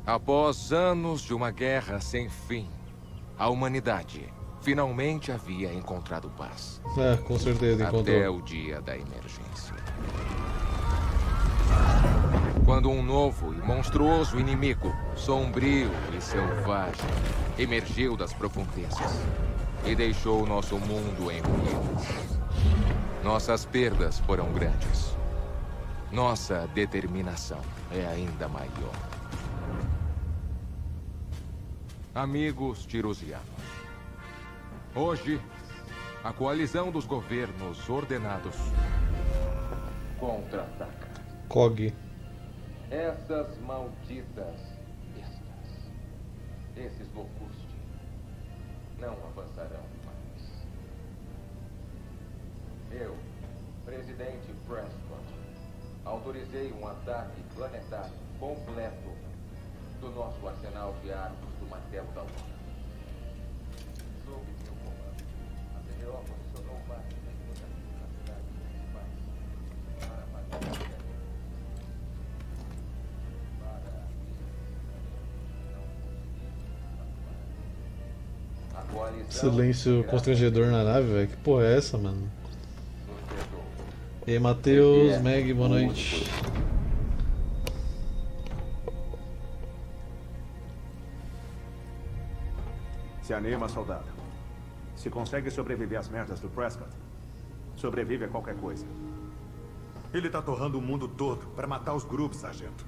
Após anos de uma guerra sem fim, a humanidade finalmente havia encontrado paz. É, com certeza encontrou. Até o dia da emergência. Quando um novo e monstruoso inimigo, sombrio e selvagem, emergiu das profundezas e deixou nosso mundo em ruínas. Nossas perdas foram grandes. Nossa determinação é ainda maior. Amigos tirusianos, hoje, a coalizão dos governos ordenados contra-ataca. COG. Essas malditas bestas, esses Locusti, não avançarão mais. Eu, presidente Prescott, autorizei um ataque planetário completo do nosso arsenal de armas do martelo da Lua. Sob meu comando, a CDO posicionou mais de 50 nas cidades principais para apagar silêncio constrangedor na nave, velho. Que porra é essa, mano? E aí, Matheus, Meg, boa noite. Se anima, soldado. Se consegue sobreviver às merdas do Prescott, sobrevive a qualquer coisa. Ele tá torrando o mundo todo para matar os grupos, sargento.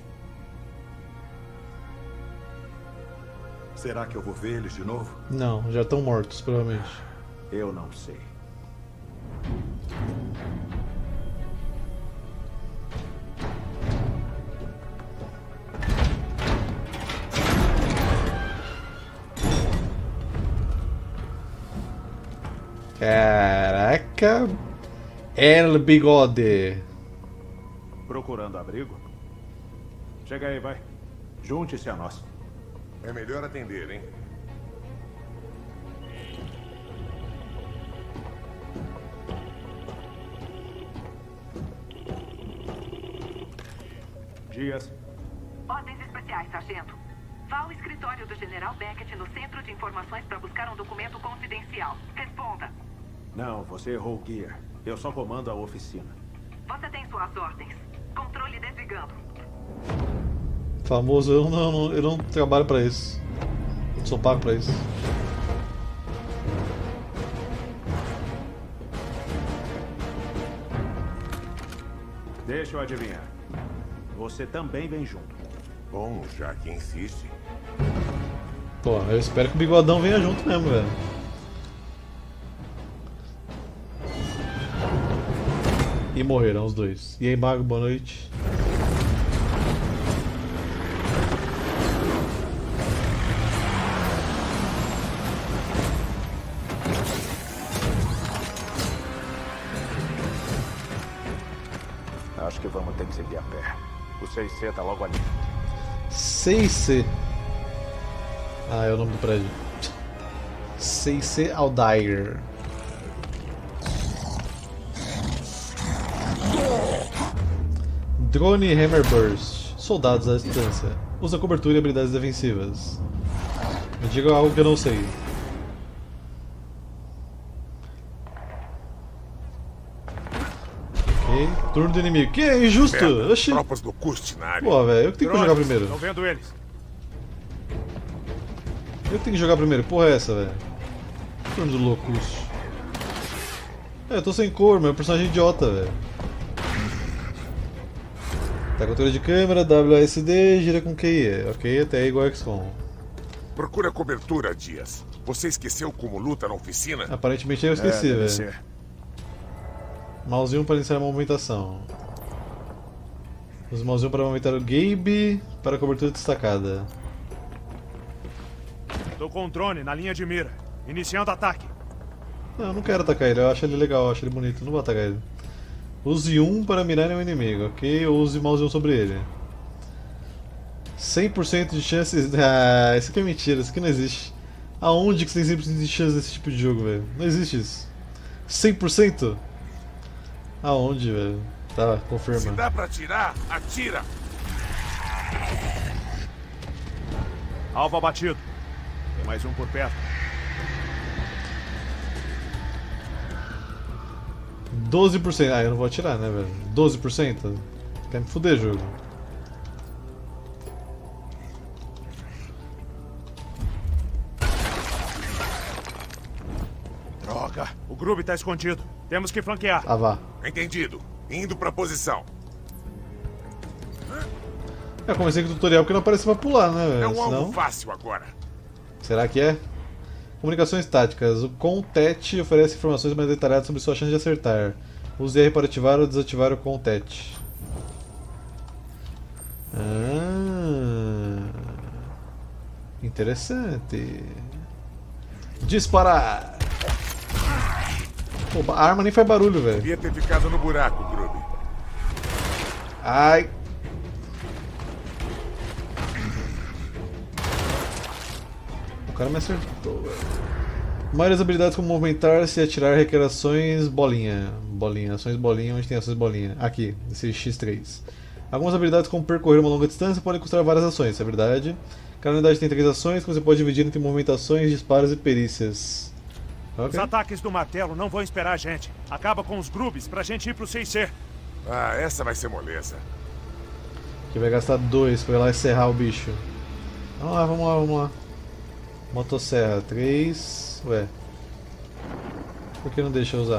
Será que eu vou ver eles de novo? Não, já estão mortos, provavelmente. Eu não sei. Caraca! El Bigode! Procurando abrigo? Chega aí, vai. Junte-se a nós. É melhor atender, hein? Dias. Ordens especiais, sargento. Vá ao escritório do General Beckett no Centro de Informações para buscar um documento confidencial. Responda. Não, você errou o guia. Eu só comando a oficina. Você tem suas ordens. Controle desligando. Famoso, eu não trabalho pra isso. Eu não sou pago pra isso. Deixa eu adivinhar. Você também vem junto. Bom, já que insiste. Pô, eu espero que o Bigodão venha junto mesmo, velho. E morreram os dois. E aí, Mago, boa noite. Acho que vamos ter que seguir a pé. O 6C tá logo ali. 6C. Ah, é o nome do prédio. 6C Aldair. Drone Hammerburst. Soldados à distância. Usa cobertura e habilidades defensivas. Me diga algo que eu não sei. Ok. Turno do inimigo. Que é injusto! Oxi. Tropas do Kust na área. Pô, velho, eu que tenho que jogar primeiro. Estão vendo eles? Eu que tenho que jogar primeiro. Porra é essa, velho? Turno do Locus. É, eu tô sem cor, meu personagem é idiota, velho. Tá, controle de câmera, WASD, gira com QE. Ok, até aí igual XCOM. Procura cobertura, Dias. Você esqueceu como luta na oficina? Aparentemente eu esqueci, deve velho. ser. Mouse 1 para iniciar a movimentação. Use mouse 1 para movimentar o Gabe para cobertura destacada. Tô com um drone na linha de mira. Iniciando ataque. Não, eu não quero atacar ele, eu acho ele legal, eu acho ele bonito, não vou atacar ele. Use 1 para mirar em um inimigo, ok? Ou use mouse 1 sobre ele. 100% de chances... Ah, isso aqui é mentira, isso aqui não existe. Aonde que você tem 100% de chance desse tipo de jogo, velho? Não existe isso. 100%? Aonde, velho? Tá, confirma. Se dá pra atirar, atira! Alvo abatido. Tem mais um por perto. 12%. Ah, eu não vou atirar, né, velho? 12%? Quer me fuder, jogo. Droga, o Grub tá escondido. Temos que flanquear. Ah, vá. Entendido. Indo pra posição. Eu comecei com o tutorial porque não apareceu pra pular, né, velho? É um alvo Senão... fácil agora. Será que é? Comunicações táticas. O CONTET oferece informações mais detalhadas sobre sua chance de acertar. Use R para ativar ou desativar o CONTET. Interessante. Disparar! Pô, a arma nem faz barulho, velho. Devia ter ficado no buraco, Grub. Ai! O cara me acertou, velho. Várias habilidades como movimentar-se e atirar requer ações bolinha. Bolinha, ações bolinha, onde tem ações bolinha? Aqui, nesse X3. Algumas habilidades como percorrer uma longa distância podem custar várias ações, isso é verdade. Cada unidade tem 3 ações que você pode dividir entre movimentações, disparos e perícias. Os Okay. ataques do martelo não vão esperar a gente. Acaba com os Grubs pra gente ir pro 6C. Ah, essa vai ser moleza. Que vai gastar 2 pra ir lá e serrar o bicho. Vamos lá, vamos lá, vamos lá. Motosserra, 3. Ué. Por que não deixa eu usar?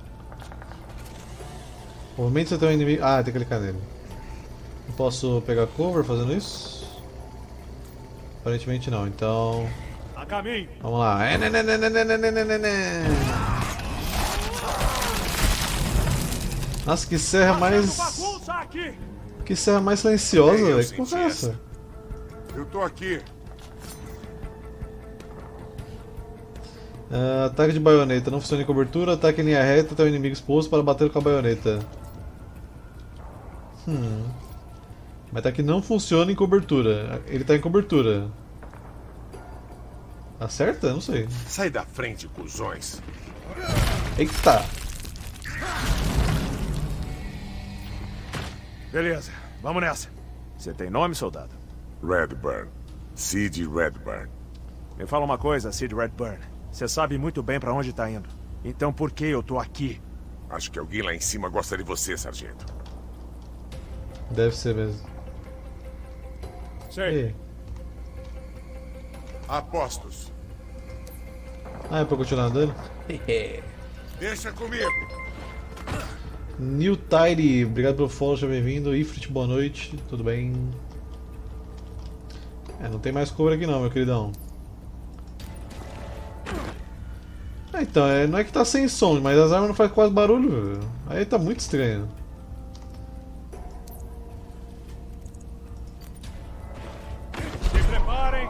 Movimento você tem um inimigo. Ah, tem que clicar nele. Não posso pegar cover fazendo isso? Aparentemente não, então. A caminho. Vamos lá. Nossa, que serra mais. Bagunça aqui. Que serra mais silenciosa, Eu velho. Que porra é senti essa? Eu tô aqui. Ataque de baioneta. Não funciona em cobertura. Ataque em linha reta até o inimigo exposto para bater com a baioneta. Mas tá que não funciona em cobertura. Ele tá em cobertura. Acerta? Não sei. Sai da frente, cuzões. Eita! Beleza, vamos nessa. Você tem nome, soldado? Redburn. Sid Redburn. Me fala uma coisa, Sid Redburn. Você sabe muito bem pra onde tá indo. Então por que eu tô aqui? Acho que alguém lá em cima gosta de você, sargento. Deve ser mesmo. Sei. E? Apostos. Ah, é pra continuar andando? Deixa comigo. New Tide, obrigado pelo follow, seja bem-vindo. Ifrit, boa noite, tudo bem? Não tem mais cover aqui não, meu queridão. Então, não é que tá sem som, mas as armas não fazem quase barulho, velho. Aí tá muito estranho. Se preparem.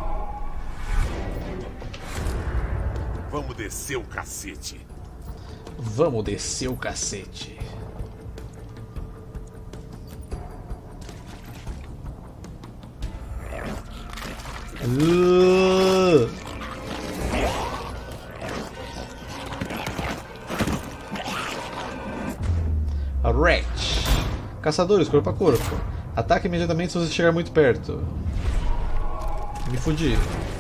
Vamos descer o cacete. Vamos descer o cacete. Rat. Caçadores, corpo a corpo. Ataque imediatamente se você chegar muito perto. Me fudi.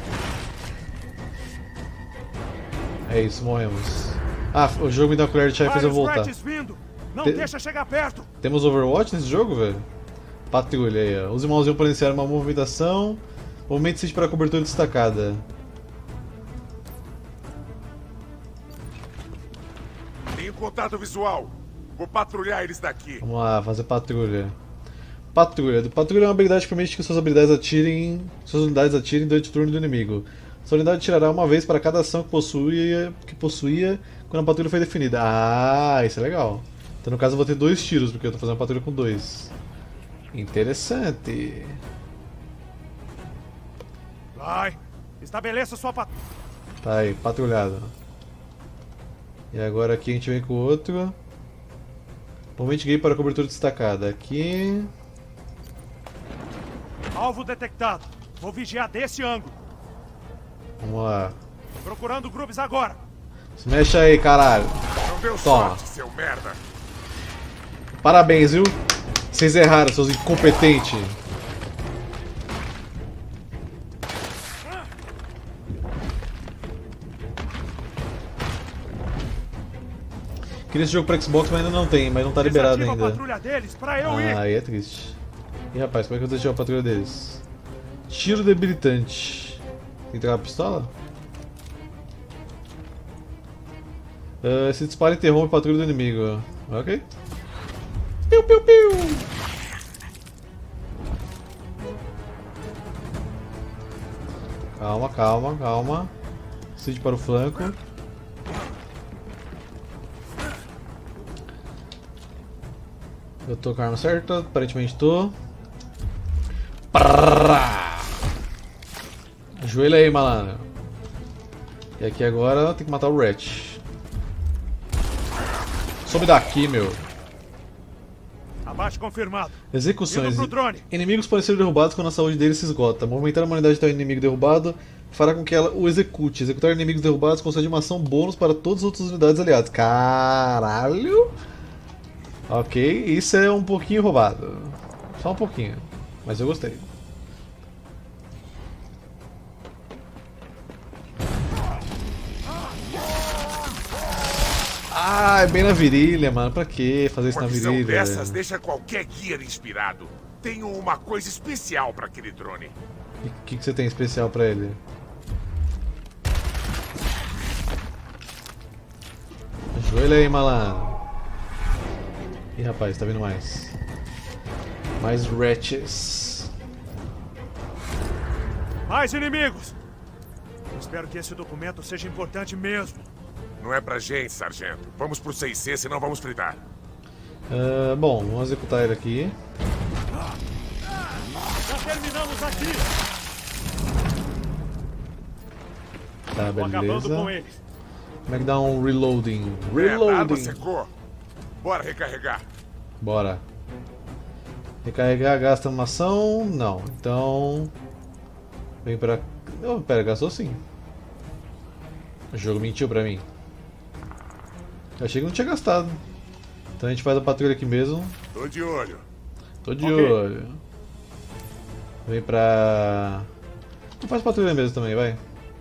É isso, morremos. Ah, o jogo me dá uma colher de chá e fez eu voltar. Vindo. Não deixa chegar perto. Temos Overwatch nesse jogo, velho? Patrulha aí, ó. Use o mausinho para iniciar uma movimentação. Movimente-se para a cobertura destacada. Tenho contato visual. Vou patrulhar eles daqui. Vamos lá, fazer patrulha. Patrulha. Patrulha é uma habilidade que permite que suas unidades atirem durante o turno do inimigo. Sua unidade atirará uma vez para cada ação que possuía quando a patrulha foi definida. Ah, isso é legal. Então no caso eu vou ter 2 tiros, porque eu estou fazendo uma patrulha com 2. Interessante. Vai. Estabeleça sua patrulha. Tá aí, patrulhado. E agora aqui a gente vem com o outro. Momente gay para a cobertura destacada. Aqui. Alvo detectado. Vou vigiar desse ângulo. Vamos lá. Procurando Grubs agora. Se mexe aí, caralho. Não deu Toma. sorte, seu merda. Parabéns, viu? Vocês erraram, seus incompetentes. Queria esse jogo pra Xbox, mas ainda não tem, mas não tá liberado Desativa a ainda. patrulha deles pra eu ir. Aí é triste. Ih, rapaz, como é que eu deixei a patrulha deles? Tiro debilitante. Tem que entregar a pistola? Esse disparo interrompe a patrulha do inimigo. Ok. Piu, piu, piu. Calma, calma, calma. Cid para o flanco. Eu tô com a arma certa, aparentemente tô. Prrrá. Ajoelha aí, malandro. E aqui agora tem que matar o Ratch. Sobe daqui, meu. Abate confirmado. Execuções. Indo pro drone. Inimigos podem ser derrubados quando a saúde deles se esgota. Movimentar uma unidade até o inimigo derrubado fará com que ela o execute. Executar inimigos derrubados concede uma ação bônus para todas as outras unidades aliadas. Caralho! Ok, isso é um pouquinho roubado. Só um pouquinho. Mas eu gostei. Ah, é bem na virilha, mano. Pra que fazer isso Uma na visão virilha? dessas deixa qualquer guia inspirado. Tenho uma coisa especial para aquele drone. O que você tem especial pra ele? Ajoelha aí, malandro. Ih, rapaz, tá vindo mais. Mais Ratches. Mais inimigos. Espero que esse documento seja importante mesmo. Não é pra gente, sargento. Vamos pro 6C, senão vamos fritar. Bom, vamos executar ele aqui. Já terminamos aqui. Tá, Tô acabando beleza. com eles. Como é que dá um reloading? A arma Reloading! secou. Bora recarregar. Bora. Recarregar gasta uma ação? Não. Então. Vem pra. Oh, pera, gastou sim. O jogo mentiu pra mim. Eu achei que não tinha gastado. Então a gente faz a patrulha aqui mesmo. Tô de olho. Tô de Ok. olho. Vem pra. Não faz patrulha mesmo também, vai.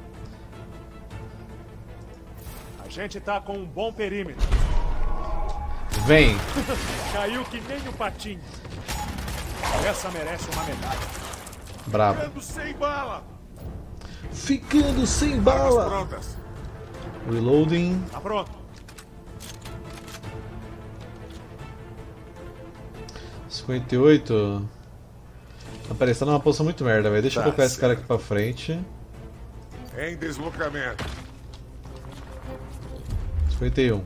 A gente tá com um bom perímetro. Vem! Caiu que nem o patinho. Essa merece uma medalha. Bravo. Ficando sem bala. Ficando sem Armas bala! prontas. Reloading. Tá pronto. 58. Ah, peraí, você tá numa posição muito merda, velho. Deixa eu Tá colocar esse cara aqui certo. pra frente. Em deslocamento. 51.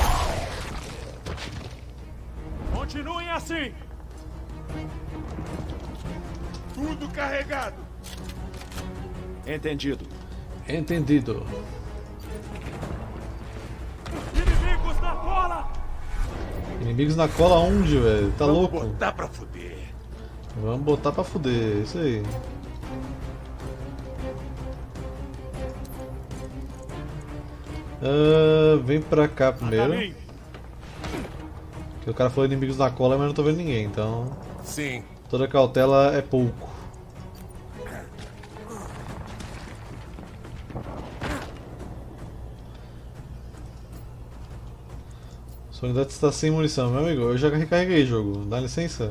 Continuem assim. Tudo carregado. Entendido. Entendido. Inimigos na cola. Inimigos na cola onde, velho? Tá Vamos louco? botar pra fuder. Vamos botar pra fuder, isso aí. Vem pra cá A primeiro. caminho. Que o cara falou inimigos na cola, mas não tô vendo ninguém, então. Sim. Toda cautela é pouco. Sua unidade está sem munição, meu amigo. Eu já recarreguei o jogo, dá licença?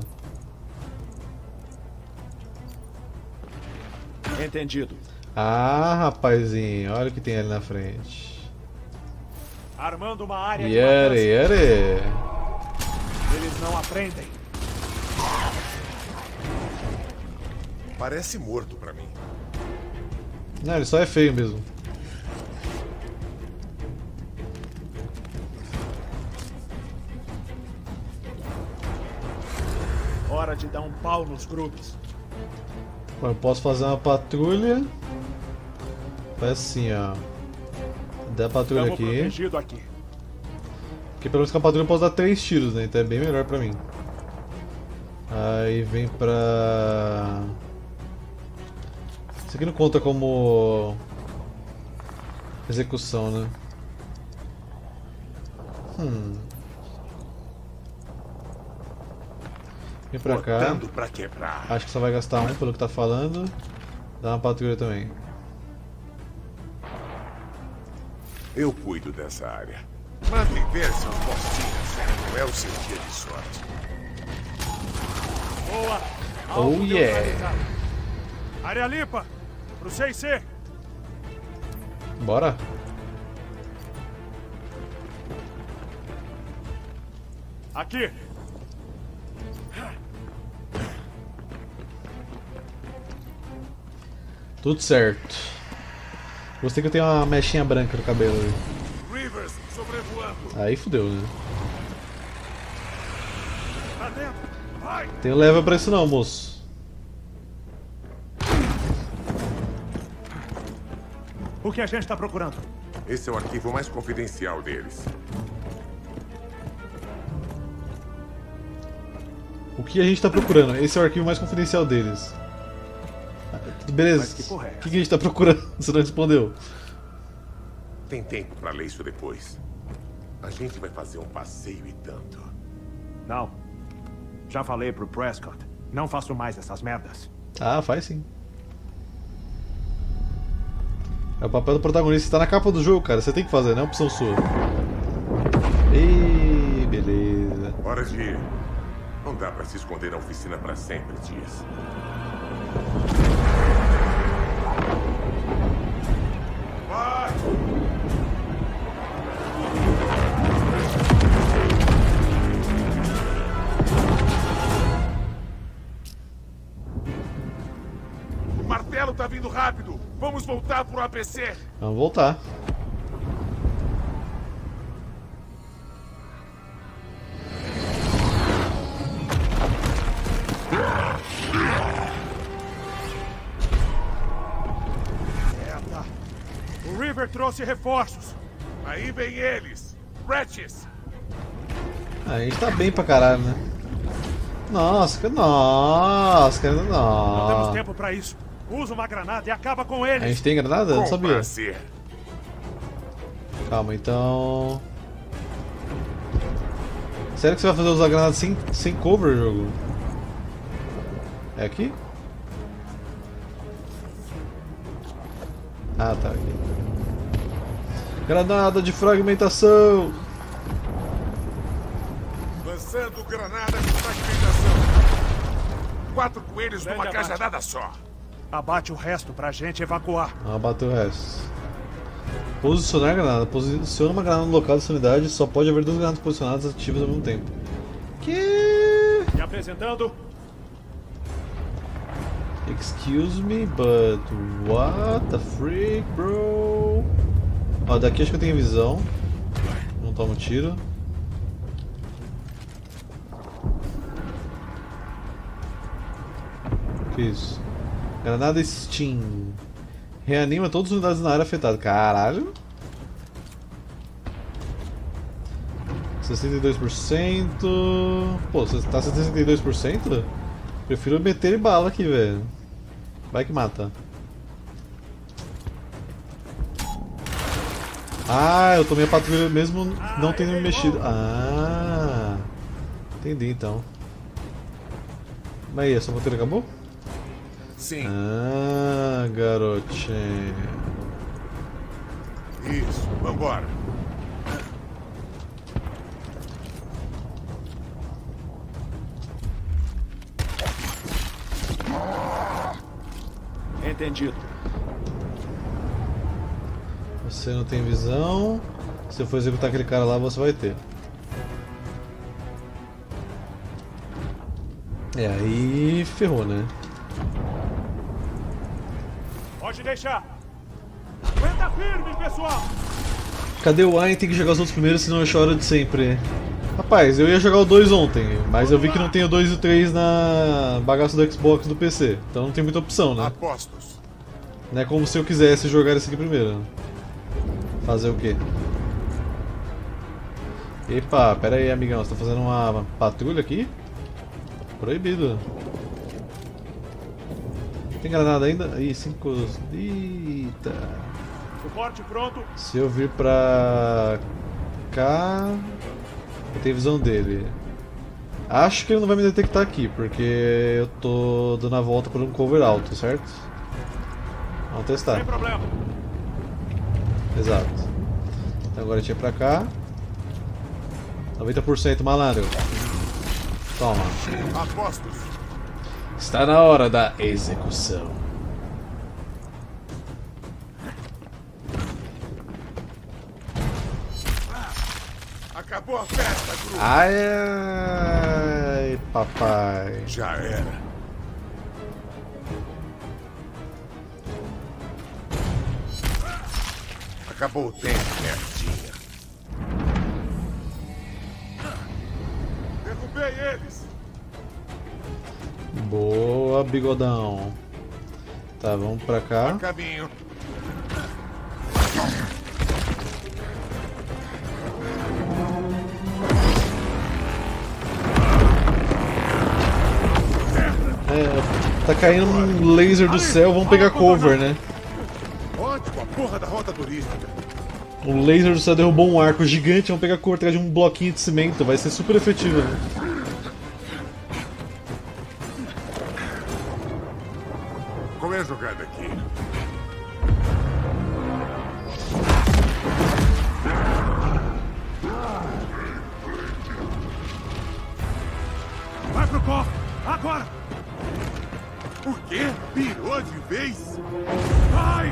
Entendido. Ah, rapazinho, olha o que tem ali na frente. Armando uma área de Yere, matança. yere. Eles não aprendem. Parece morto pra mim. Não, ele só é feio mesmo. Hora de dar um pau nos grupos. Bom, eu posso fazer uma patrulha. Faz assim, ó. Dá a patrulha Estamos aqui. protegido aqui. Porque pelo menos com a patrulha eu posso dar 3 tiros, né? Então é bem melhor pra mim. Aí vem pra... Isso aqui não conta como... execução, né? Vem pra cá. Botando pra quebrar. Acho que só vai gastar um pelo que tá falando. Dá uma patrulha também. Eu cuido dessa área. Mandem ver seus postinhos. Não é o seu dia de sorte. Boa! Oh, Alvo yeah. neutralizado. Área limpa! Pro 6C! Bora. Aqui! Tudo certo. Gostei que eu tenho uma mechinha branca no cabelo. Rivers sobrevoando. Aí fudeu, né? Pra dentro! Vai! Tem leva pra isso não, moço. O que a gente está procurando? Esse é o arquivo mais confidencial deles. O que a gente tá procurando? Esse é o arquivo mais confidencial deles. Beleza. Mas que porra é O que a gente tá procurando? Você não respondeu. Tem tempo pra ler isso depois. A gente vai fazer um passeio e tanto. Não. Já falei pro Prescott. Não faço mais essas merdas. Ah, faz sim. É o papel do protagonista, tá na capa do jogo, cara. Você tem que fazer, não é opção sua. Ei, beleza. Hora de ir. Não dá pra se esconder na oficina pra sempre, Dias. Vai! O martelo tá vindo rápido. Vamos voltar pro APC. Vamos voltar. Merda! O River trouxe reforços! Aí vem eles. Ratchets. A gente tá bem pra caralho, né? Nossa, cara, Não temos nossa. tempo pra isso! Usa uma granada e acaba com A eles! gente tem granada? Eu não Com sabia. prazer. Calma, então. Sério que você vai fazer usar granada sem cover, jogo? É aqui? Ah, tá aqui. Granada de fragmentação! Lançando granada de fragmentação. 4 coelhos numa Grande abate. cajadada só. Abate o resto pra gente evacuar! Vamos bater o resto. Posicionar granada. Posiciona uma granada no local dessa unidade. Só pode haver 2 granadas posicionadas ativas ao mesmo tempo. Que? Me apresentando, Excuse me, but what the freak, bro? Ó, daqui acho que eu tenho visão. Não tomo tiro. Que isso? Granada Steam. Reanima todas as unidades na área afetada. Caralho. 62%. Pô, você tá 62%? Prefiro meter ele bala aqui, velho. Vai que mata. Ah, eu tomei a patrulha mesmo não tendo me mexido. Ah, entendi então. Mas aí, essa patrulha acabou? Sim. Ah, garotinho. Isso. Vambora. Entendido. Você não tem visão. Se eu for executar aquele cara lá, você vai ter. É, aí ferrou, né? pode deixar! Aguenta firme, pessoal! Cadê o Ayn? Tem que jogar os outros primeiro, senão eu choro de sempre. Rapaz, eu ia jogar o 2 ontem, mas eu vi que não tem o 2 e o 3 na bagaça do Xbox do PC. Então não tem muita opção, né? Apostos. Não é como se eu quisesse jogar esse aqui primeiro. Fazer o quê? Epa, pera aí, amigão. Você tá fazendo uma patrulha aqui? Proibido. Tem granada ainda? Ih, 5. Eita. Suporte pronto. Se eu vir pra cá, eu tenho visão dele. Acho que ele não vai me detectar aqui, porque eu tô dando a volta por um cover alto, certo? Vamos testar. Sem problema. Exato. Então agora a gente vai pra cá. 90%, malandro. Toma. Apostos. Está na hora da execução. Acabou a festa, grupo. Ai, ai, papai. Já era. Acabou o tempo, merdinha. Derrubei eles. Boa, bigodão. Tá, vamos pra cá. Caminho. Tá caindo um laser do céu, vamos pegar cover, né? Ótimo, a porra da rota turística. O laser do céu derrubou um arco gigante, vamos pegar cover atrás de um bloquinho de cimento, vai ser super efetivo, né? Qual é a jogada aqui? Vai pro cofre! Agora! O quê? Pirou de vez? Vai!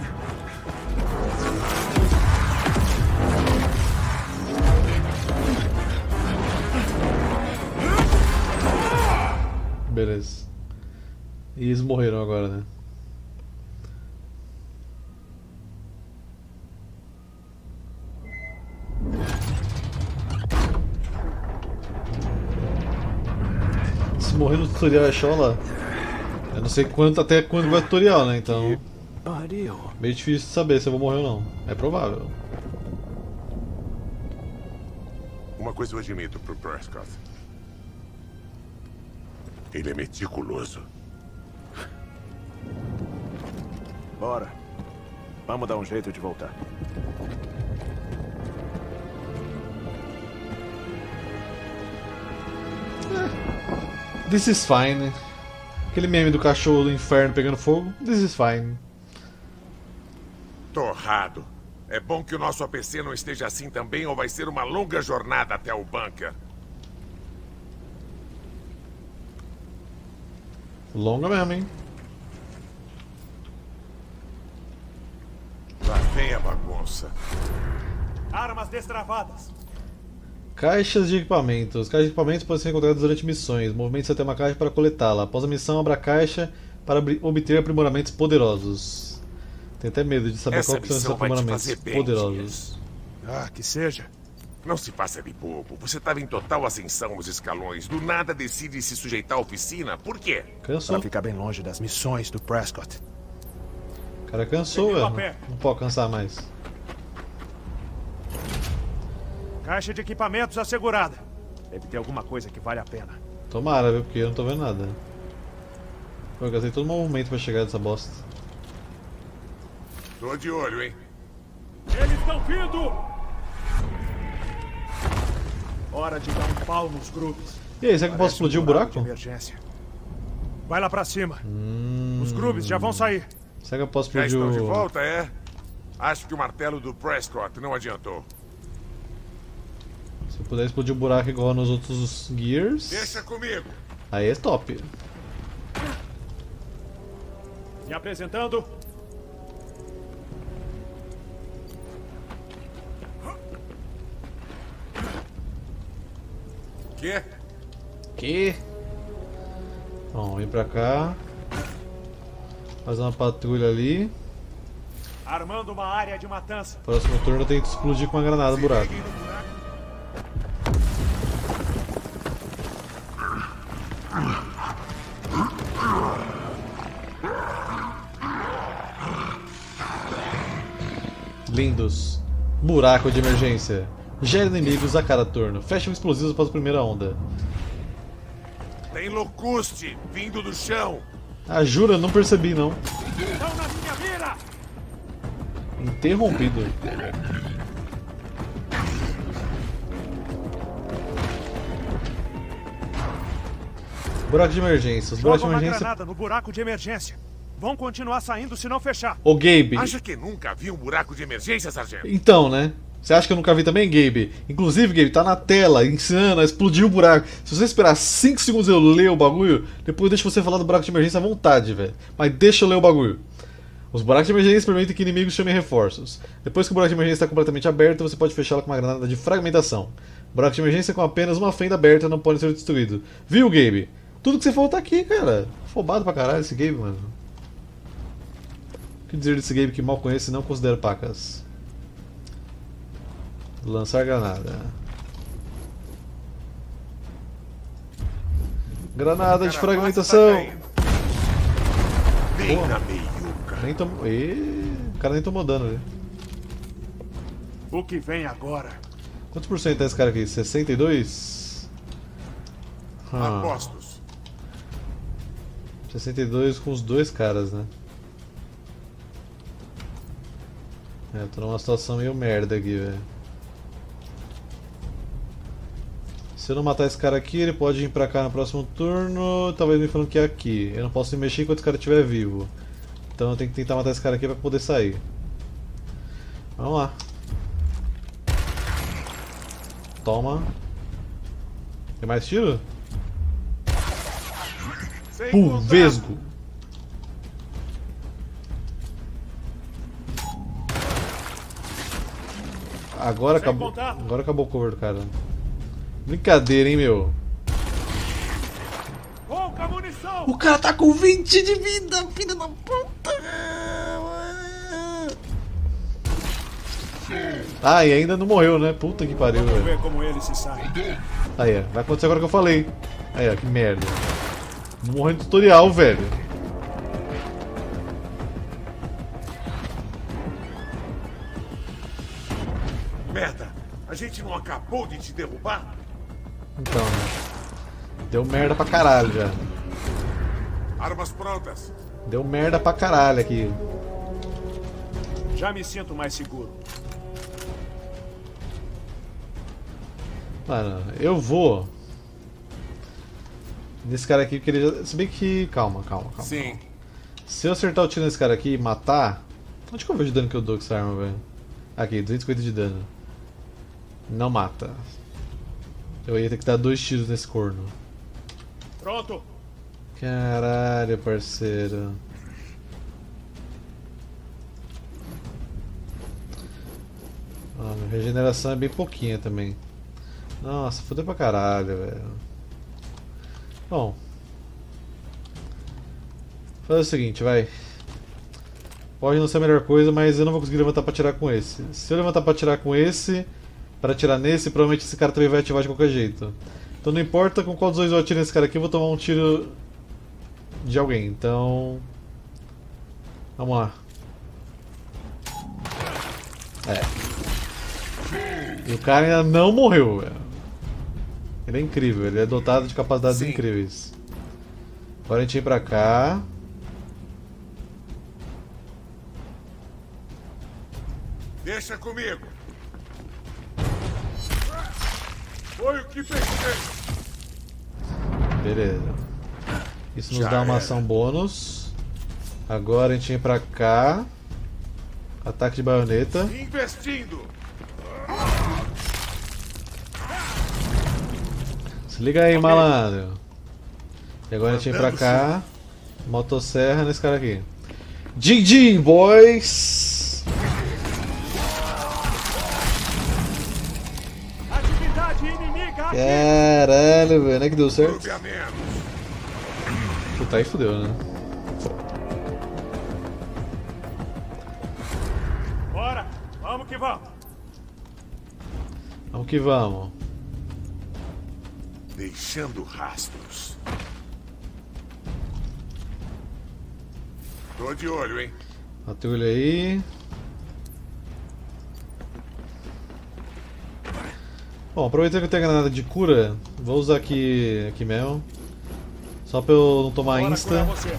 Beleza. E eles morreram agora, né? Se morrer no tutorial é show lá. Eu não sei até quando vai o tutorial, né? Então. Meio difícil de saber se eu vou morrer ou não. É provável. Uma coisa eu admito pro Prescott. Ele é meticuloso. Bora. Vamos dar um jeito de voltar. This is fine. Aquele meme do cachorro do inferno pegando fogo. This is fine. Torrado. É bom que o nosso APC não esteja assim também, ou vai ser uma longa jornada até o bunker. Longa mesmo, hein? Lá vem a bagunça. Armas destravadas. Caixas de equipamentos. Caixas de equipamentos podem ser encontradas durante missões. Movimente-se até uma caixa para coletá-la. Após a missão, abra a caixa para obter aprimoramentos poderosos. Tenho até medo de saber qual são esses aprimoramentos poderosos. Ah, que seja. Não se faça de bobo. Você estava em total ascensão nos escalões. Do nada decide se sujeitar à oficina. Por quê? Cansou. Pra ficar bem longe das missões do Prescott. O cara cansou, velho. Não pode cansar mais. Caixa de equipamentos assegurada. Deve ter alguma coisa que vale a pena. Tomara, viu? Porque eu não tô vendo nada. Pô, eu gastei todo o movimento pra chegar dessa bosta. Tô de olho, hein? Eles estão vindo! Hora de dar um pau nos grubes. E aí, será que eu posso explodir o buraco? De emergência. Vai lá pra cima. Os grubes já vão sair. Será que eu posso Já explodir estão o... de volta, é? Acho que o martelo do Prescott não adiantou. Se eu puder explodir o buraco igual nos outros Gears... Deixa comigo. Aí é top. Me apresentando. Quê? Que? Bom, vem pra cá. Fazer uma patrulha ali. Armando uma área de matança. Próximo turno eu tento explodir com uma granada o buraco. Lindos. Buraco de emergência. Gera inimigos a cada turno. Fecha explosivos após a primeira onda. Tem locuste vindo do chão. Ah, jura? Não percebi, não. Estão na minha mira! Interrompido. Buraco de emergência. Os buracos de Joga uma emergência... granada no buraco de emergência. Vão continuar saindo se não fechar. Ô, Gabe. Acha que nunca viu um buraco de emergência, sargento? Então, né? Você acha que eu nunca vi também, Gabe? Inclusive, Gabe, tá na tela, ensinando a explodir o buraco. Se você esperar 5 segundos eu ler o bagulho, depois eu deixo você falar do buraco de emergência à vontade, velho. Mas deixa eu ler o bagulho. Os buracos de emergência permitem que inimigos chamem reforços. Depois que o buraco de emergência está completamente aberto, você pode fechá-lo com uma granada de fragmentação. Buraco de emergência com apenas uma fenda aberta não pode ser destruído. Viu, Gabe? Tudo que você falou tá aqui, cara. Afobado pra caralho esse Gabe, mano. O que dizer desse Gabe que mal conheço e não considero pacas? Lançar granada. Granada de fragmentação. Bem na meiuca. Nem tomou. O cara nem tomou dano ali. O que vem agora? Quantos por cento é esse cara aqui? 62? Apostos. 62 com os dois caras, né? É, tô numa situação meio merda aqui, velho. Se eu não matar esse cara aqui, ele pode vir pra cá no próximo turno, talvez me falando que é aqui. Eu não posso me mexer enquanto esse cara estiver vivo. Então eu tenho que tentar matar esse cara aqui pra poder sair. Vamos lá. Toma. Tem mais tiro? Vesgo. Agora acabou o cover do cara. Brincadeira, hein, meu. Pouca munição! O cara tá com 20 de vida, filho da puta! Ah, e ainda não morreu, né? Puta que pariu, Vamos velho. ver como ele se sai. Aí, ó. Vai acontecer agora que eu falei. Aí, ó. Que merda. Vou morrer no tutorial, velho. Merda, a gente não acabou de te derrubar? Então, né? Deu merda pra caralho já. Armas prontas. Deu merda pra caralho aqui. Já me sinto mais seguro. Mano, eu vou nesse cara aqui, porque ele já... Se bem que... Calma. Sim. Se eu acertar o tiro nesse cara aqui e matar... Onde que eu vejo o dano que eu dou com essa arma, velho? Aqui, 250 de dano. Não mata. Eu ia ter que dar 2 tiros nesse corno. Pronto. Caralho, parceiro. Ah, minha regeneração é bem pouquinha também. Nossa, fodeu pra caralho, velho. Bom. Faz o seguinte, vai. Pode não ser a melhor coisa, mas eu não vou conseguir levantar pra atirar com esse. Se eu levantar pra atirar com esse, pra atirar nesse, provavelmente esse cara também vai ativar de qualquer jeito. Então não importa com qual dos dois eu atiro nesse cara aqui, eu vou tomar um tiro de alguém. Então... Vamos lá. E o cara ainda não morreu, velho. Ele é incrível, ele é dotado de capacidades incríveis. Agora a gente vem pra cá. Deixa comigo. Foi o que pensei. Beleza. Isso nos Já dá uma era. ação bônus. Agora a gente vem pra cá. Ataque de baioneta. Investindo. Se liga aí, malandro. E agora a gente vem pra cá. Motosserra nesse cara aqui. Din, boys! Atividade inimiga aqui. Caralho, velho. Não é que deu certo? Clube a menos. Puta, aí fudeu, né? Bora. Vamos que vamos. Vamos que vamos. Deixando rastros. Tô de olho, hein? Atulho aí. Bom, aproveitando que eu tenho a granada de cura, vou usar aqui mesmo. Só pra eu não tomar Bora insta. curar você.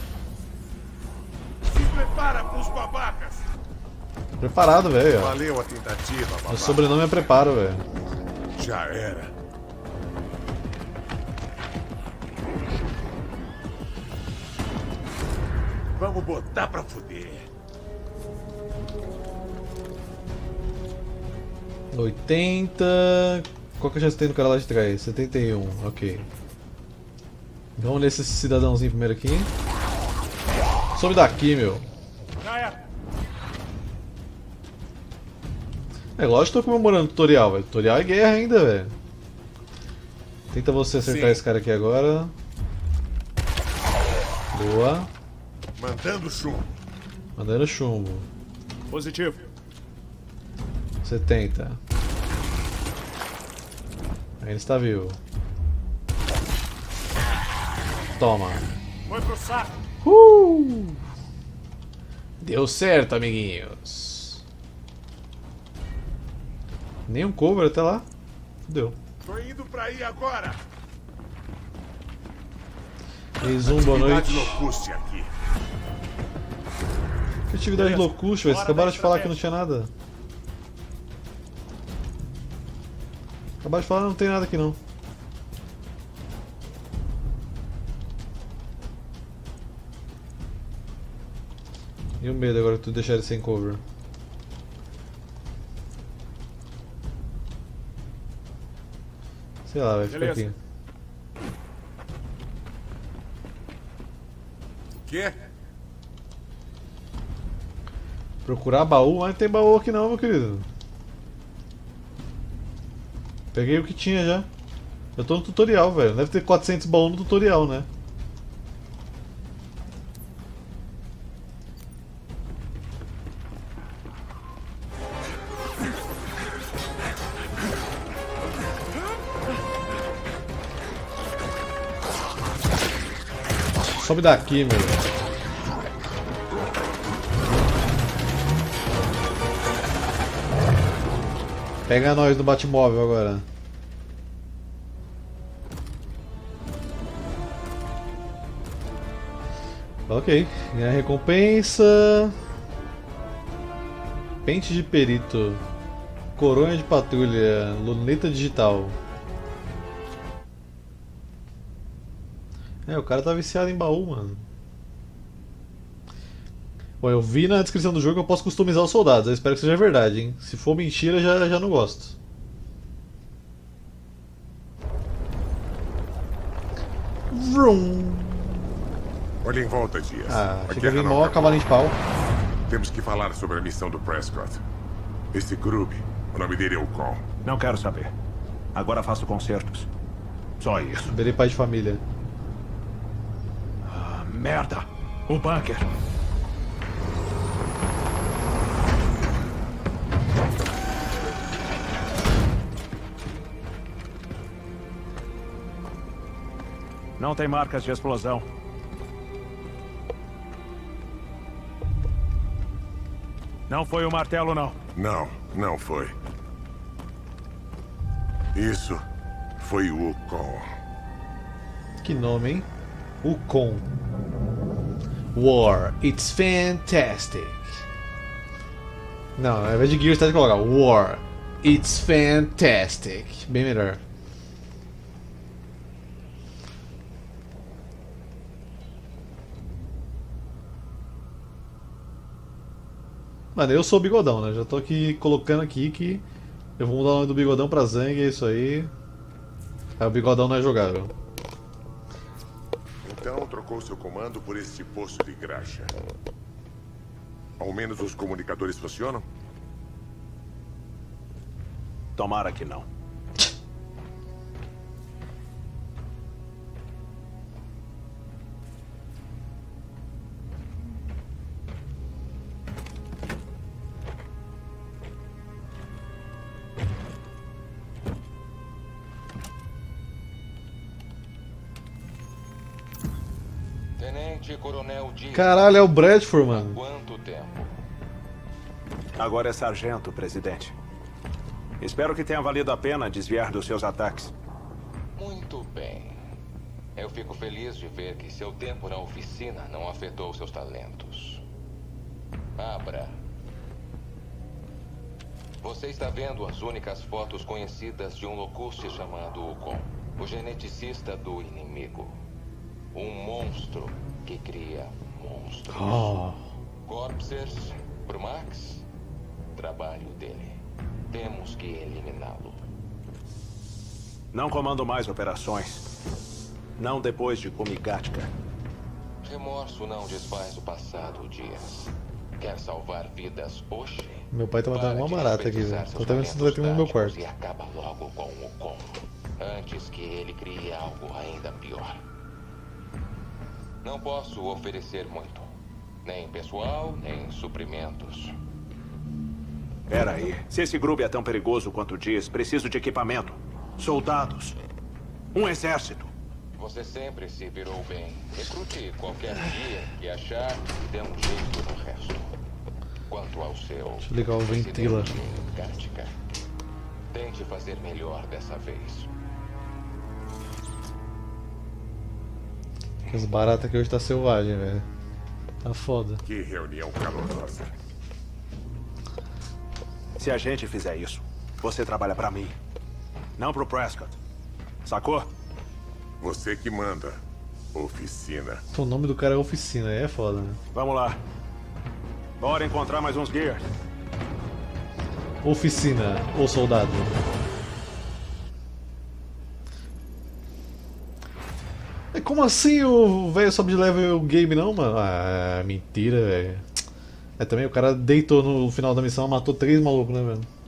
Se prepara pros babacas. Preparado, velho. Valeu a tentativa, Meu babaca. sobrenome é Preparo, velho. Já era. Vamos botar pra fuder. 80. Qual que a chance tem no cara lá de trás? 71, ok. Vamos ler esse cidadãozinho primeiro aqui. Some daqui, meu. Já era. É lógico que tô comemorando o tutorial, velho. Tutorial é guerra ainda, velho. Tenta você acertar Sim. esse cara aqui agora. Boa. Mandando chumbo. Mandando chumbo. Positivo. 70. Ele está vivo. Toma. Foi pro saco. Deu certo, amiguinhos. Nenhum cover até lá. Fudeu. Tô indo pra aí agora. Eis um, boa noite. Locuste aqui. Que atividade Locust, velho? Vocês acabaram de falar que não tinha nada. Acabaram de falar que não tem nada aqui não. E o medo agora que tu deixar ele sem cover. Sei lá, vai ficar Beleza. aqui. Quê? Procurar baú, mas não tem baú aqui não, meu querido. Peguei o que tinha já. Eu tô no tutorial, velho. Deve ter 400 baús no tutorial, né? Sobe daqui, meu. Pega nós no Batmóvel agora. Ok, ganhar recompensa. Pente de perito. Coronha de patrulha. Luneta digital. É, o cara tá viciado em baú, mano. Bom, eu vi na descrição do jogo que eu posso customizar os soldados. Eu espero que seja verdade, hein? Se for mentira, já não gosto. Vroom. Olha em volta, Dias. Ah, A achei que guerra alguém não mó acabou. cavalinho de pau. Temos que falar sobre a missão do Prescott. Esse Grub, o nome dele é Ukon. Não quero saber. Agora faço concertos. Só isso. Virei pai de família. Ah, merda! O bunker! Não tem marcas de explosão. Não foi o martelo, não. Não, não foi. Isso foi o Ukon. Que nome, hein? Ukon. War, it's fantastic. Não, ao invés de Gears, tá de colocar War, it's fantastic. Bem melhor. Mano, eu sou o Bigodão, né? Já tô aqui colocando aqui que eu vou mudar o nome do Bigodão pra Zang, é isso aí. Aí o Bigodão não é jogável. Então trocou seu comando por este poço de graxa. Ao menos os comunicadores funcionam? Tomara que não. Tenente Coronel Dias. Caralho, é o Bradford, Há mano. quanto tempo? Agora é sargento, presidente. Espero que tenha valido a pena desviar dos seus ataques. Muito bem. Eu fico feliz de ver que seu tempo na oficina não afetou seus talentos. Abra. Você está vendo as únicas fotos conhecidas de um Locuste chamado Ukon, o geneticista do inimigo. Um monstro que cria monstros. Oh. Corpsers, pro Max, trabalho dele. Temos que eliminá-lo. Não comando mais operações. Não depois de Kumigatka. Remorso não desfaz o passado, Dias. Quer salvar vidas hoje? Meu pai tá matando Para uma de barata aqui, desperdiçar velho. seus Tô até vendo se vai ter no meu talentos quarto. táticos e acaba logo com o Kon. Antes que ele crie algo ainda pior. Não posso oferecer muito. Nem pessoal, nem suprimentos. Pera aí. Se esse grupo é tão perigoso quanto diz, preciso de equipamento. Soldados. Um exército. Você sempre se virou bem. Recrute qualquer dia que achar e dê um jeito no resto. Quanto ao seu... Deixa eu ligar o Ventrila. Gatka, tente fazer melhor dessa vez. As baratas aqui hoje tá selvagem, velho. Tá foda. Que reunião calorosa. Se a gente fizer isso, você trabalha pra mim. Não pro Prescott. Sacou? Você que manda. Oficina. O nome do cara é Oficina, aí é foda, né? Vamos lá. Bora encontrar mais uns Gears. Oficina, ou soldado. É, como assim o velho sobe de level game não, mano? Ah, mentira, velho. É, também o cara deitou no final da missão, matou 3 malucos, né, velho?